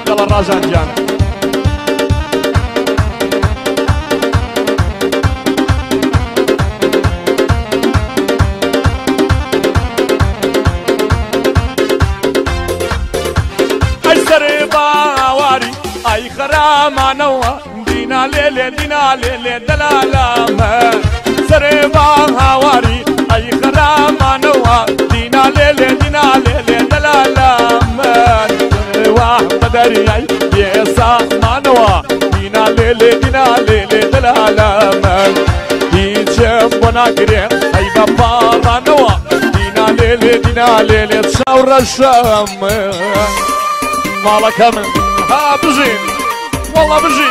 لەگەڵ ڕاژان گیان ئەی سەرێ باواری ئەی خەرامانەوە دینا لێلێ دینا لێلێ دەلالامە سەرێ باواری ئەی خەرامانەوە دینا لێلێ دینا لێلێ دەلالامە واح بەدەریای بێسامانەوە دینا لێلێ دینا لێلێ دەلالامە هیچم بۆ ناگرێ ئەی بە پاڕانەوە دینا لێلێ دینا لێلێ چاو ڕەشەمە ماڵەکە من ها بژین وەڵا بژین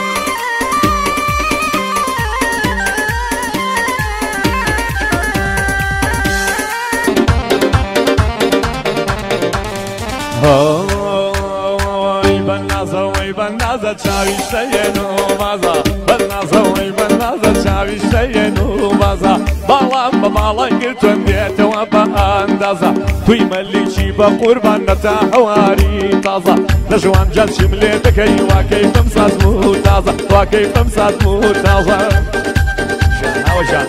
وەی بەنازە چاویشتەیەن و بازە بەنازەوەی بەنازە چاویشتەیەن و بازە باڵام بە باڵای گرتوم دێتەوە بە ئەندازە توی مەلیکی بە قوربان نەتا هەواری تازە لە ژوان جەرچیم لێ دەکەی واکەی فەم سازم و تازە واکەی فەم سازم و تازە ژاناوە ژان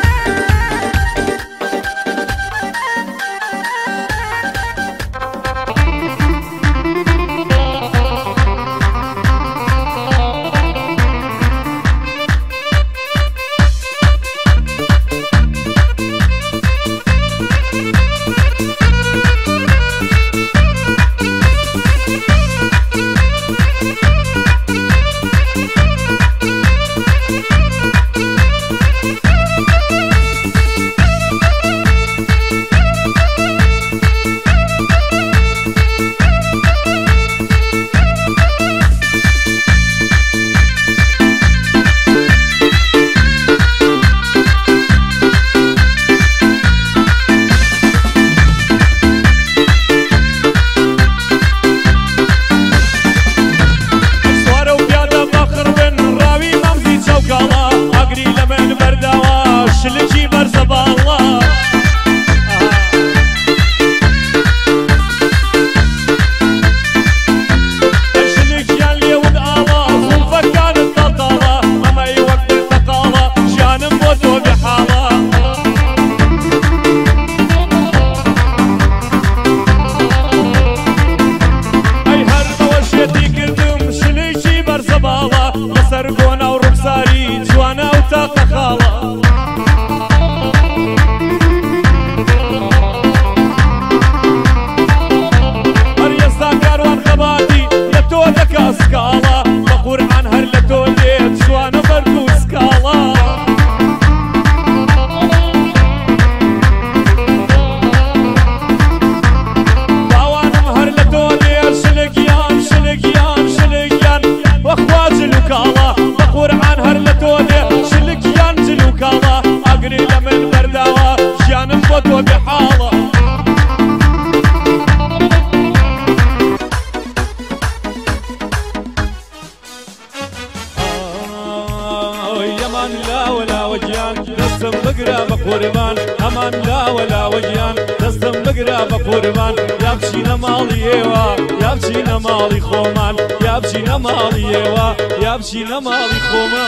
یابچینە ماڵی خۆمە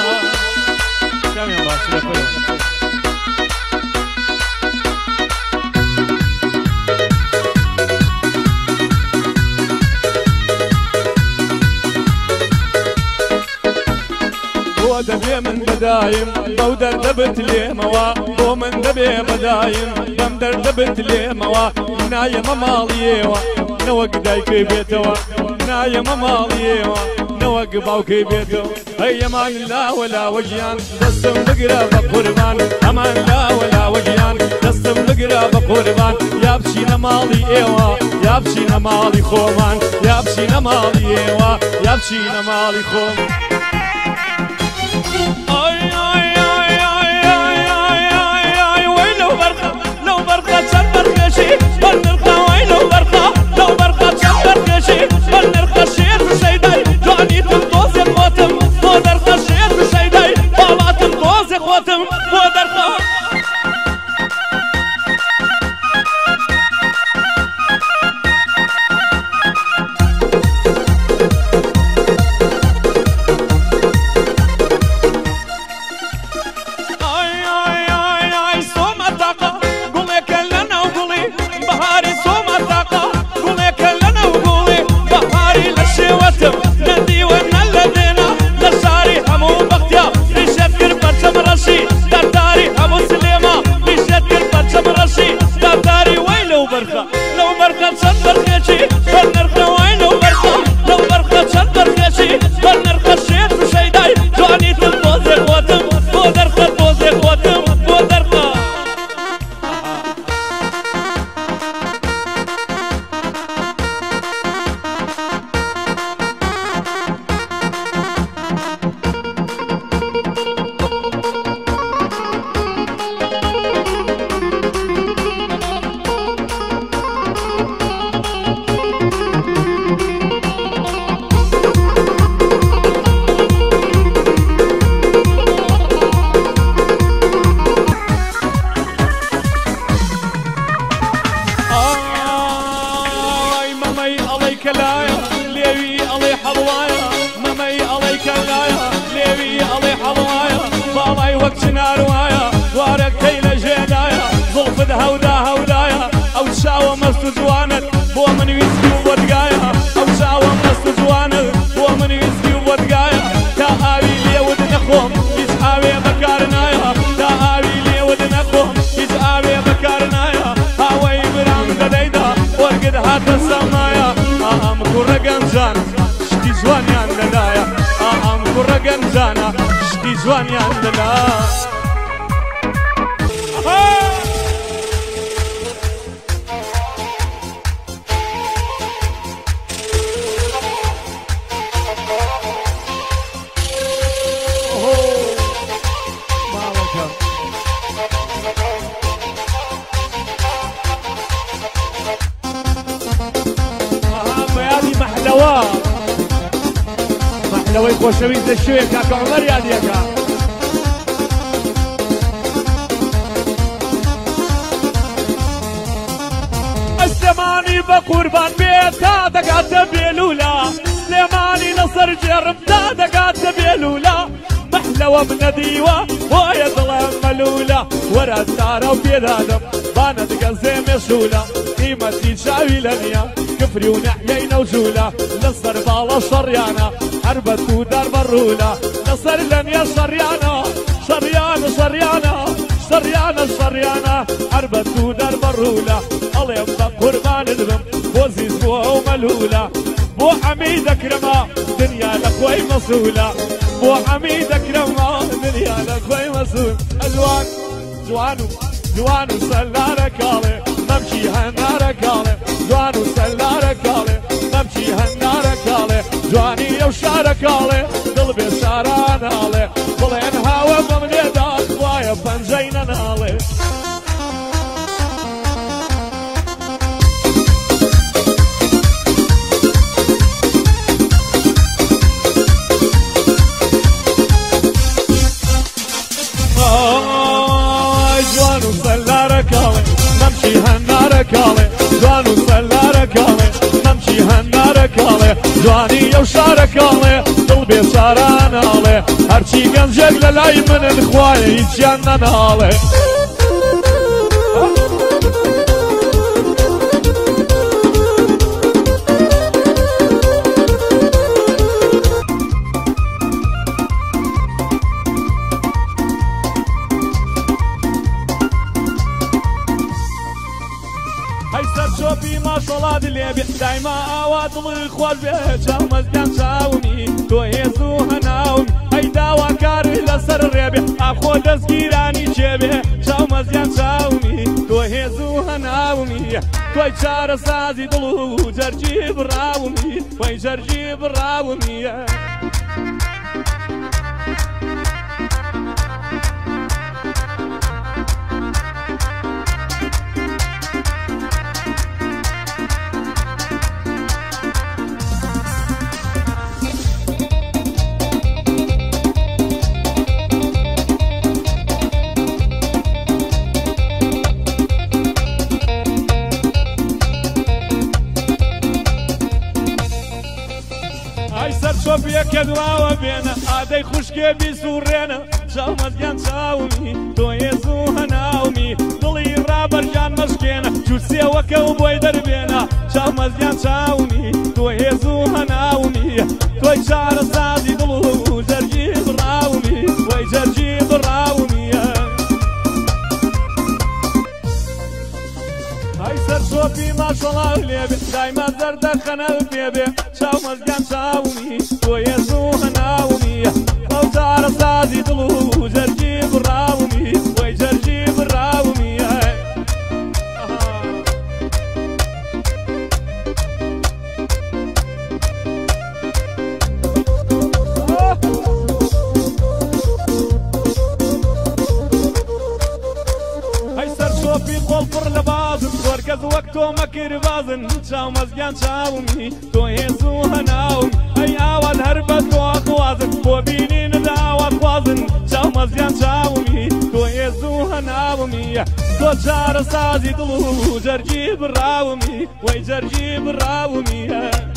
کامیان باشترە پەرە بۆ دەبێ من بەدایم بەو دەردە بت لێمەوە بۆ من دەبێ بەدایم بەم دەردە بت لێمەوە نایەمە ماڵیەوە نەوەک دایکەی بێتەوە نایەمە ماڵیەوە نەوەک باوکەی بێتەوە هەی ئەمان لاوە لاوە گیان دەستم بگرە بە قوربان ئەمان لاوە لاوە گیان دەستم بگرە بە قوربان یا بچینە ماڵی ئێوە یا بچینە ماڵی خۆمان یا بچینە ماڵی ئێوە یا بچینە ماڵی خۆم برخە چەند بەرخێکی بەر نرخەوەی لەو بەرخە لەو بەرخە چەند بەرخێکی بەر نرخە شێت و شەیدای جوانیتم بۆ زێخواتم بۆ دەرخە بۆ زێخواتم بۆ دەرخە جوانت بۆ من ویسکی و بۆدگایە ئەو چاوە مەست و جوانت بۆ من ویسکی و بۆدگایە تا ئاوی لێوت نەخۆم هیچ ئاوێ بەکار نایە تا ئاوی لێوت نەخۆم هیچ ئاوێ بەکار نایە هاوەی برام دەدەیدا وەرگت هاتە سەمایە ئام کوڕە گەنجان شتی جوانیان لەلایە ئام کوڕە گەنجانە شتی جوانیان لەلایە محلەوەی خۆشەویستە شوێ کاکە عومەر یادیەکە ئەسلێمانی بە قوربان بێت تا دەگاتە بێلولا سلێمانی لەسەر جێڕم تا دەگاتە بێلولا محلەوە بنەدیوە بۆیە دڵێم مەلولا وەرە سارە و پێدادم بانە دگەزێ مێشولا قیمەتی چاوی لە نییە كفري ونحيي نوجولا لصر بالا شريانا حربة ودار برولا لصر لن يا شريانا شريانا شريانا شريانا شريانا حربة ودار برولا الله يبقى قربان البم وزيز بو ملولا بو حميد اكرما دنيا لكوي مسؤولا بو حميد اكرما دنيا لكوي مسؤول الوان جوانو جوانو سلارك علي نمشي هنارك علي جوانو سلارك علي نمشي هنارك علي جواني وشارك علي قلبي ساران علي بلين هوا بمنيدات وايا بنزينا علي جوانو سلارك علي نمشي هنارك علي جوانو سلارك علي نمشي هنارك علي جواني وشارك علي قلبي ساران علي هرشي قنجك للاي من الخوايا يتجنن علي ما صلاة اللي دايما أواطل إخوات بيتشا مزجان ساوني كويسو هناوني هاي داوا كاري لسر ريبي أخو دسكيراني شبي شاو مزجان ساوني كويسو هناوني كوي شار سازي دلو جرجي براوني كوي جرجي براوني كدوا بينا هذا خشكي بسورنا شاو مزيان شاومي تو يزو هناومي ضلي رابر جان مسكينة شو سيوا كوبوي دربينا شاو مزيان شاومي تو يزو هناومي تو يشار سازي ضلو جرجي براومي ويجرجي براومي هاي سر شوفي ساڵ شۆڵاو لێبێ دایما زەردە خەنەو پێبێ چاو مەزگان چاومی تۆ هێزوو هەناومی ئەو جارە سازی دڵ و جەرگی بڕاومی وەی جەرگی بڕاومی قۆڵپڕ لە بازم زۆر کەس وەک تۆ مەکرد بازن چاو مەزگیان چاومی تۆ هێزوو هەناوم ئەی ئاوات هەر بە تۆ خوازن بۆ بینین داوات خوازن چاو مەزگیان چاومی تۆ هێزوو هەناومی تۆ چارە سازی دڵ و جەرگی بڕاومی وەی جەرگی بڕاومی